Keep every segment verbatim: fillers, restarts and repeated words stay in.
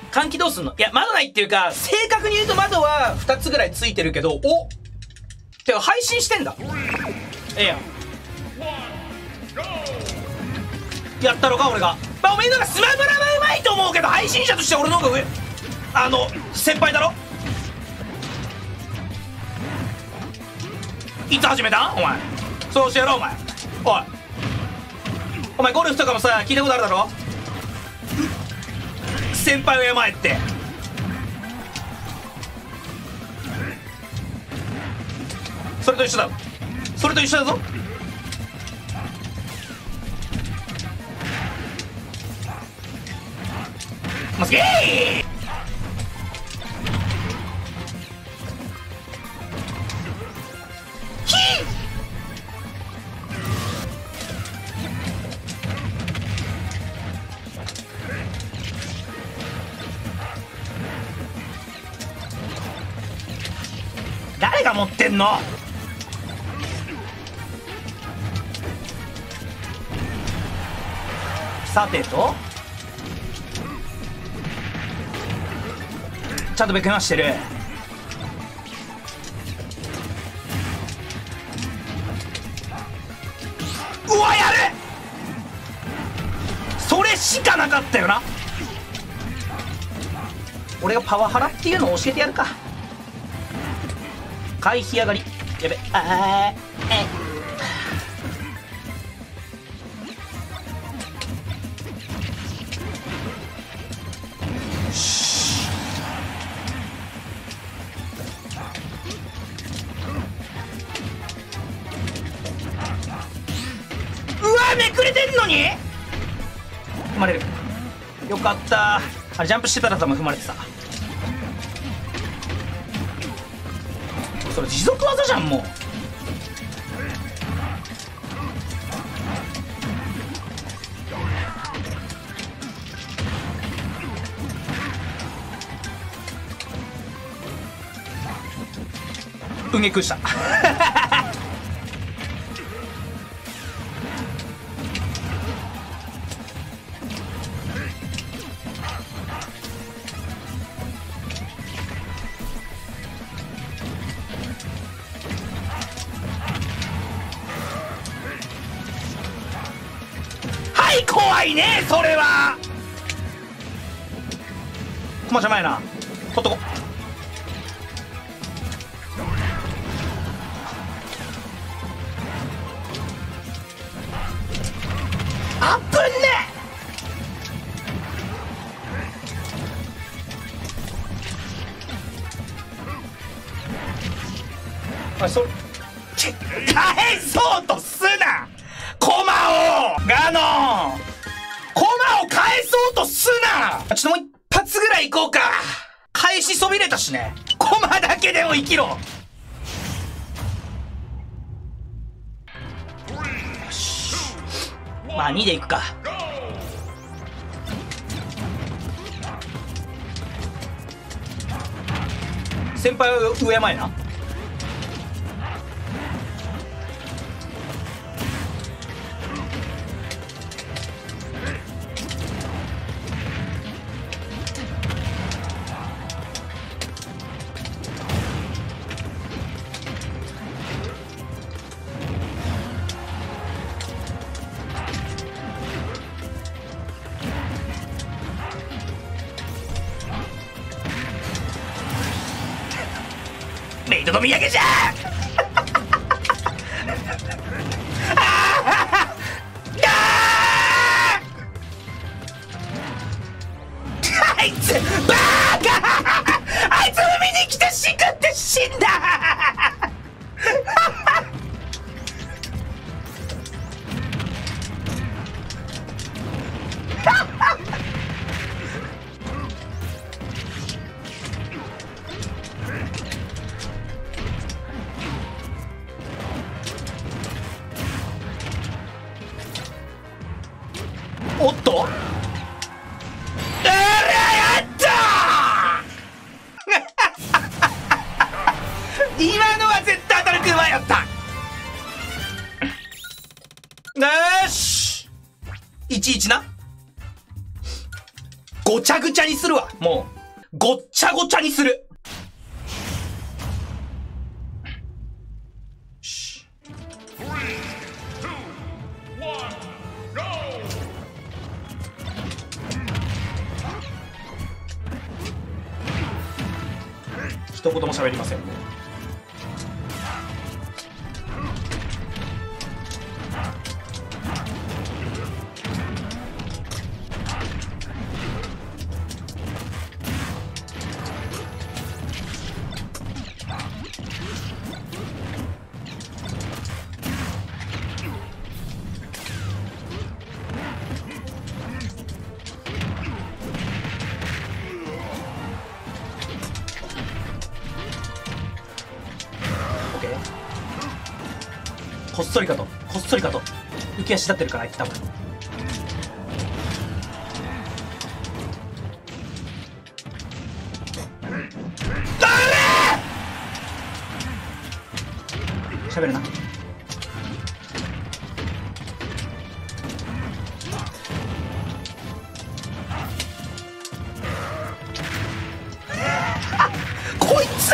換気どうすんの？いや、窓ないっていうか、正確に言うと窓はふたつぐらいついてるけど、おてか配信してんだ。ええやん。やったろか、俺が。まあ、おめえの方がスマブラはうまいと思うけど、配信者としては俺の方が上、あの、先輩だろ？いつ始めたんお前。そうしてやろう、お前。おい。お前ゴルフとかもさ、聞いたことあるだろ？先輩を敬えって。それと一緒だ。それと一緒だぞ。マスケーヒー誰が持ってんの？さてとちゃんとべくましてる。うわ、やる！それしかなかったよな。俺がパワハラっていうのを教えてやるか。回避上がり。やべ。あーえめくれてんのに踏まれる。よかった。あれジャンプしてたら多分踏まれてた。それ持続技じゃんもう。うげくした怖いねそれは。コマ邪魔やな。ほっとこ。あっぶんね。あそ返そうとすなコマを。ガノンコマを返そうとすな。ちょっともう一発ぐらい行こうか。返しそびれたしね。コマだけでも生きろ。よし、まあにでいくか。先輩は上山やな。メイドの土産じゃあいつバーカあいつ海に来てしくって死んだおっとあらやった今のは絶対当たるくまやった。よしいちいちな。 ごちゃぐちゃにするわ。もう、ごっちゃごちゃにする。一言も喋りません。こっそりかと、こっそりかと浮き足立ってるから、あいつ多分。ダメ！喋るな。こいつ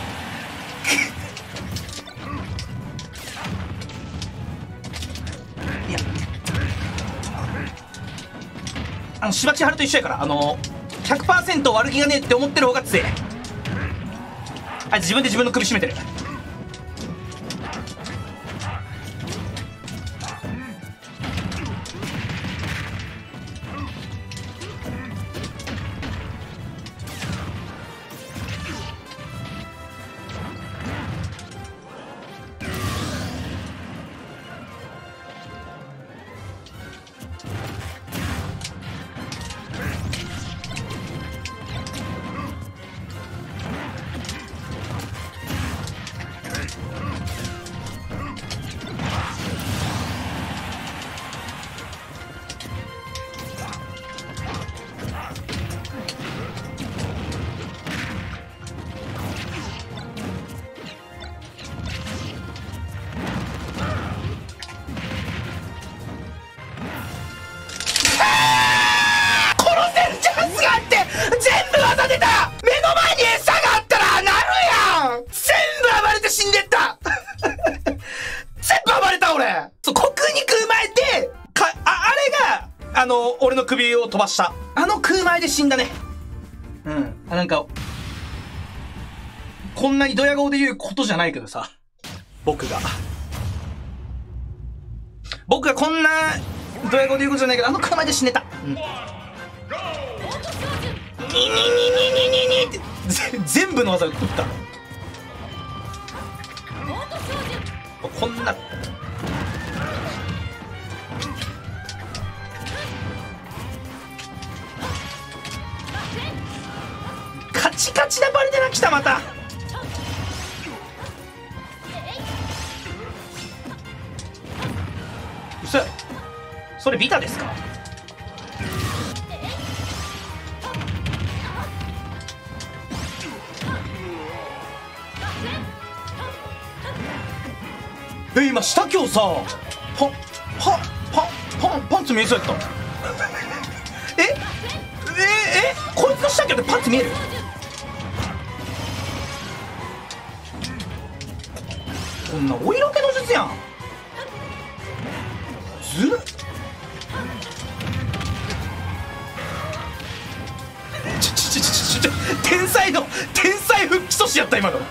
あの、しばちはると一緒やから、あの、ひゃくパーセント 悪気がねえって思ってる方が強い。あいつ自分で自分の首絞めてる。あの、俺の首を飛ばした。あの空前で死んだね。うん。なんか、こんなにドヤ顔で言うことじゃないけどさ。僕が。僕がこんなドヤ顔で言うことじゃないけど、あの空前で死ねた。うん。にににににににって、全部の技を打った。こんな。カチカチなバルデナ来た、また。うそやろ。それビタですか？え、今下今日さ、パンパンパンパンパンツ見えそうやった。えええこいつの下今日でパンツ見える？こんなお色気の術やん。ずるっ。ちょちょちょちょちょ天才の天才復帰阻止やった今の。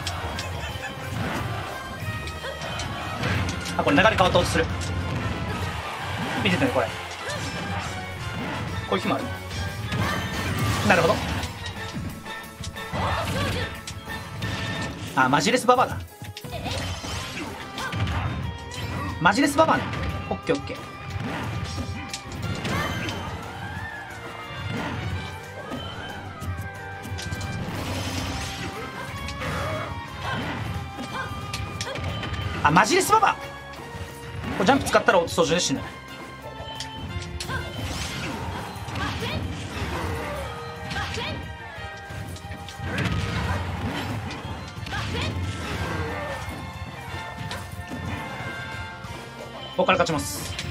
あ、これ流れ変わった音する。見ててねこれ。こういう日もある。なるほど。あ、マジレスババアだ。マジレスババアね。オッケーオッケー。あ、マジレスババア。これジャンプ使ったら操縦で死ぬ。ここから勝ちます。